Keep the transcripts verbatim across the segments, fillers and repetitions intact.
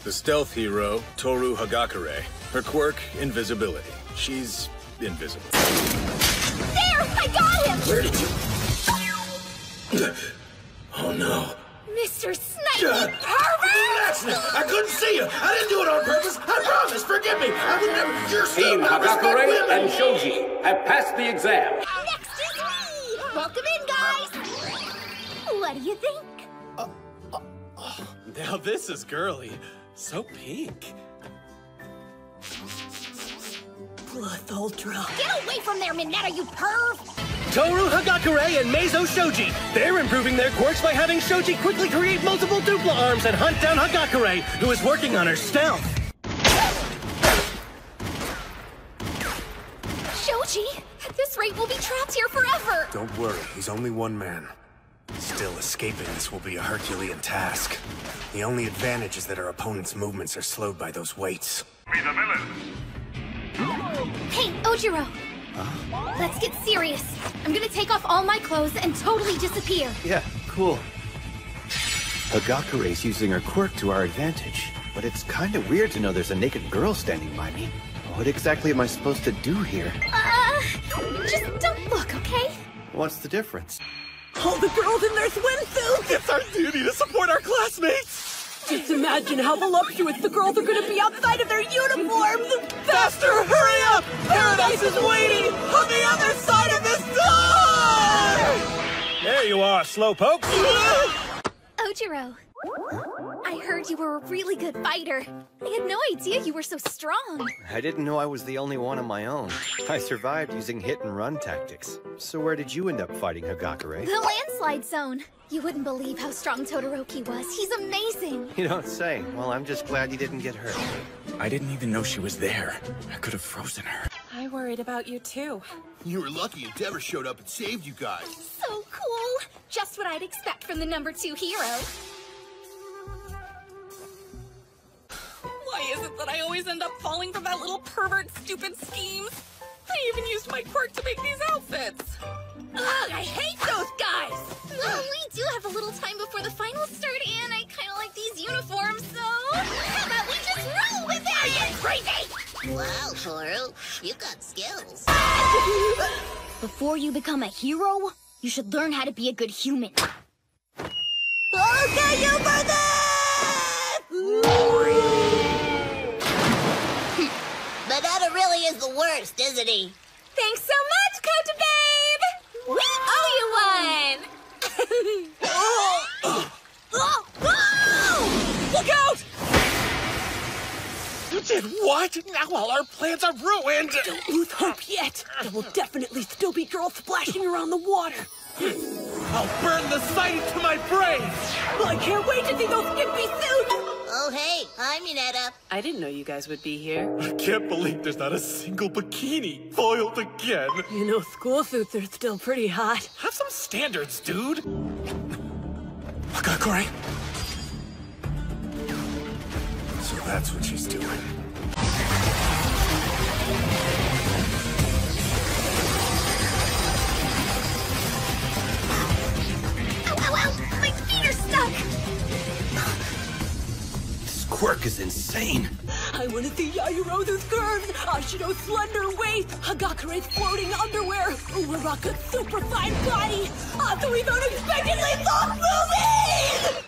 The stealth hero, Toru Hagakure. Her quirk, invisibility. She's invisible. There! I got him! Where did you... Oh no. Mister Snipey Uh, pervert! Relax now! I couldn't see you! I didn't do it on purpose! I promise! Forgive me! I would never... You're still Team not respect Hagakure women! and Shoji have passed the exam. Next is me! Welcome in, guys! What do you think? Now this is girly. So pink. Blood Ultra. Get away from there, Mineta, you perv! Toru Hagakure and Meizo Shoji. They're improving their quirks by having Shoji quickly create multiple dupla arms and hunt down Hagakure, who is working on her stealth. Shoji, at this rate, we'll be trapped here forever! Don't worry, he's only one man. Still, escaping this will be a Herculean task. The only advantage is that our opponent's movements are slowed by those weights. Be the villain. Hey, Ojiro! Huh? Let's get serious. I'm gonna take off all my clothes and totally disappear. Yeah, cool. Hagakure's using her quirk to our advantage, but it's kinda weird to know there's a naked girl standing by me. What exactly am I supposed to do here? Uh, just don't look, okay? What's the difference? All the girls in their swimsuits! It's our duty to support our classmates! Just imagine how voluptuous the girls are gonna be outside of their uniforms! Faster, hurry up! Paradise is waiting on the other side of this door! There you are, slowpoke. Ojiro, I heard you were a really good fighter. I had no idea you were so strong. I didn't know I was the only one on my own. I survived using hit-and-run tactics. So where did you end up fighting Hagakure? The landslide zone. You wouldn't believe how strong Todoroki was. He's amazing. You don't say. Well, I'm just glad you didn't get hurt. I didn't even know she was there. I could have frozen her. I worried about you too. You were lucky Endeavor showed up and saved you guys. So cool. Just what I'd expect from the number two hero. Why is it that I always end up falling for that little pervert's stupid schemes? I even used my quirk to make these outfits. Ugh, I hate those guys! Well, we do have a little time before the finals start, and I kind of like these uniforms, so how about we just roll with it? Are you crazy? Wow, Toru, you got skills. Before you become a hero, you should learn how to be a good human. Okay, you for this! Mineta really is the worst, isn't he? Thanks so much, Kota Babe! We owe you one! oh. Oh. Oh. Look out! You did what? Now all our plans are ruined! Don't lose hope yet! There will definitely still be girls splashing around the water. I'll burn the sight into my brain! I can't wait to see those skimpy suits! Oh, hey, hi, Mineta. I didn't know you guys would be here. I can't believe there's not a single bikini. Foiled again. You know, school suits are still pretty hot. Have some standards, dude. Hagakure. So that's what she's doing. Ow, ow, ow! My feet are stuck! Quirk is insane. I want to see Yaoyorozu's curves, Ashido's slender waist, Hagakure's floating underwear, Uraraka's superfine body, Asui's unexpectedly soft movies!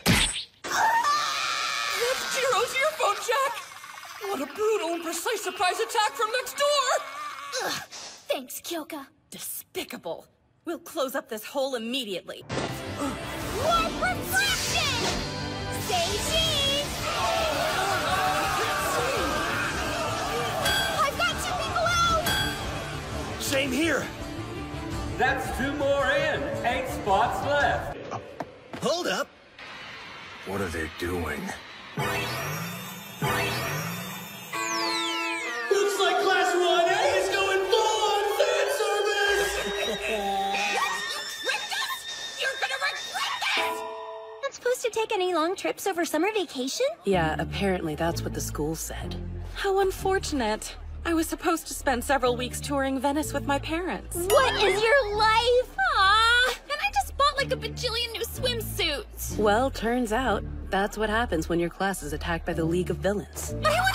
That's Jiro's earphone jack! What a brutal and precise surprise attack from next door! Ugh, thanks, Kyoka. Despicable. We'll close up this hole immediately. Warp reflection! Say cheese! I've got two people out! Same here. That's two more in. Eight spots left. Uh, Hold up. What are they doing? Looks like Class one A is going full on fan service! You're gonna regret this! Not supposed to take any long trips over summer vacation? Yeah, apparently that's what the school said. How unfortunate. I was supposed to spend several weeks touring Venice with my parents. What is your life? Aw, and I just bought like a bajillion new swimsuits. Well, turns out, That's what happens when your class is attacked by the League of Villains. But I